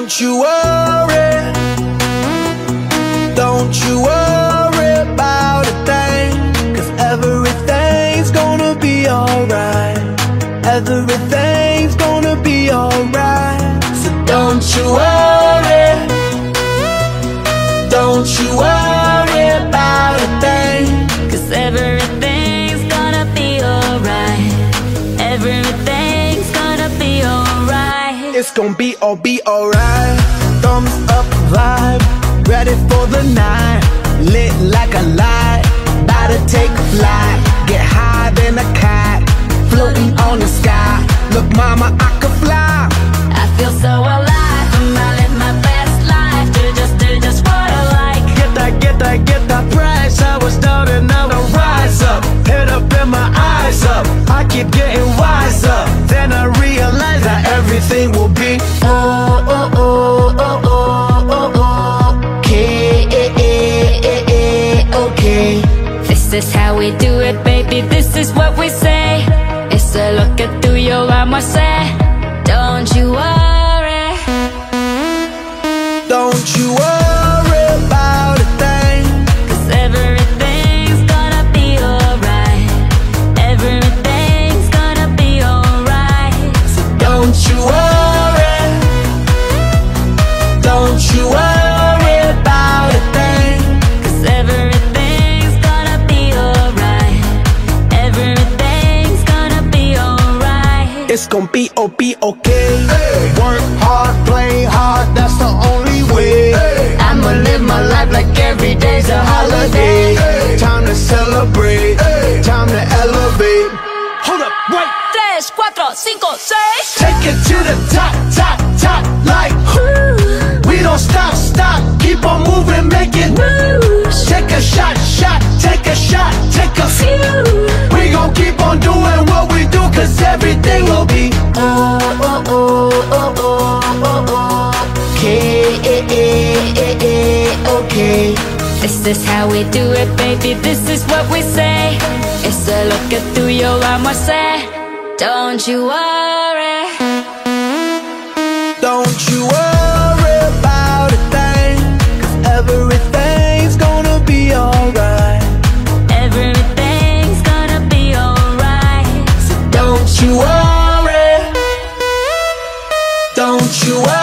Don't you worry, don't you worry about a thing, 'cause everything's gonna be alright. Everything's gonna be alright. So don't you worry, don't you worry about a thing, 'cause everything's gonna be alright. Everything's gonna be alright. It's gonna be alright. Thumbs up vibe, ready for the night. Lit like a light, about to take a flight. Get higher than a kite, floating on the sky. Look mama, I could fly. I feel so alive, I live my best life. Do just what I like. Get that price. I was down and now I rise up. Head up and my eyes up, I keep getting wiser. Then I realize that everything will be okay. This is how we do it, baby, this is what we say. It's a look at through your armor, say, don't you worry. Don't you worry about a thing, 'cause everything's gonna be alright. Everything's gonna be alright. so don't you worry, don't you worry about a thing, 'Cause everything's gonna be alright. Everything's gonna be alright. it's gonna be okay. Work hard, play hard, that's the only way. I'ma live my life like every day's a holiday. Time to celebrate, time to elevate. Hold up, wait. 3, 4, 5, 6. Take it to the top, top, top, like we don't stop, stop, keep on moving, make it Moves. Take a shot, shot, take a shot, take a few. We gon' keep on doing what we do, 'cause everything will be okay. This is how we do it, baby, this is what we say. It's a look at through your armor, say, don't you worry. Don't you worry about a thing, 'cause everything's gonna be alright. Everything's gonna be alright. So don't you worry, don't you worry.